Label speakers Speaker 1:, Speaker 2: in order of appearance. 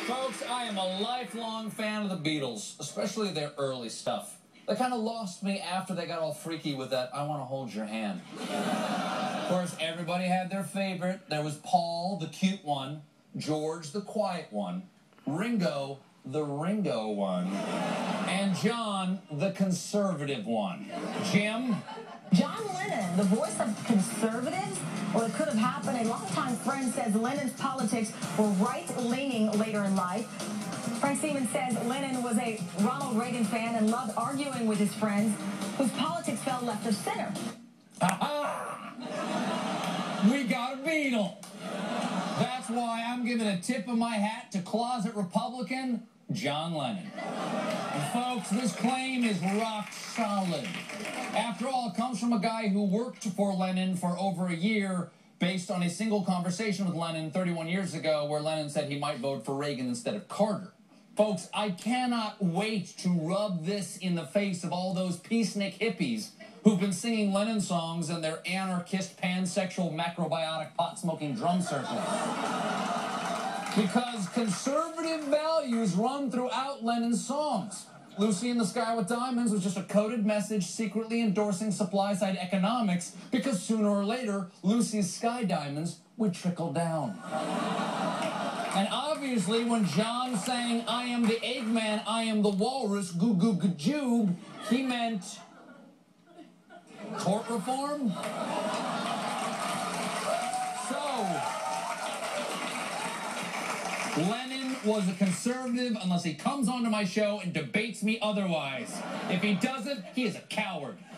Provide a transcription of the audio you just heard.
Speaker 1: Folks, I am a lifelong fan of the Beatles, especially their early stuff. They kind of lost me after they got all freaky with that "I Want to Hold Your Hand." Of course, everybody had their favorite. There was Paul, the cute one, George, the quiet one, Ringo, the Ringo one, and John, the conservative one. Jim?
Speaker 2: John Lennon, the voice of conservatives? Well, it could have happened. A longtime friend says Lennon's politics were right-leaning later in life. Frank Seaman says Lennon was a Ronald Reagan fan and loved arguing with his friends, whose politics fell left of center.
Speaker 1: Aha! We got a Beatle. That's why I'm giving a tip of my hat to closet Republican John Lennon. And folks, this claim is rock solid. After all, it comes from a guy who worked for Lennon for over a year based on a single conversation with Lennon 31 years ago where Lennon said he might vote for Reagan instead of Carter. Folks, I cannot wait to rub this in the face of all those peacenik hippies who've been singing Lennon songs in their anarchist, pansexual, macrobiotic, pot-smoking drum circles. Because conservative values run throughout Lennon's songs. Lucy in the Sky with Diamonds was just a coded message secretly endorsing supply-side economics because sooner or later, Lucy's Sky Diamonds would trickle down. And obviously, when John sang, "I am the Eggman, I am the Walrus, goo goo gajoob," he meant tort reform? So, Lennon was a conservative unless he comes onto my show and debates me otherwise. If he doesn't, he is a coward.